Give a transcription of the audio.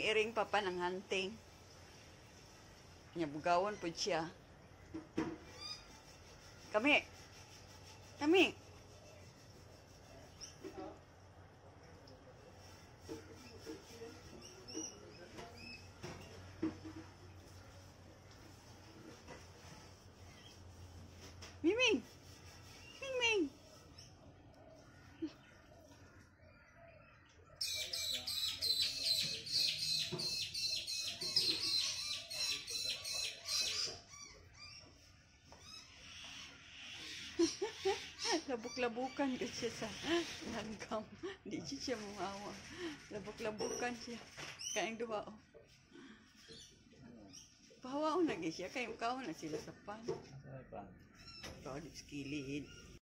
iring papa ng hunting. Nya bugawon po siya. Kami. Miming. Miming. Labuk-labukan ka siya sa langgam. Di siya mumawa. Labuk-labukan siya. Kayang duha. Pahawa na siya. Kayang kao na sila sa pan. Ikaw di skilid.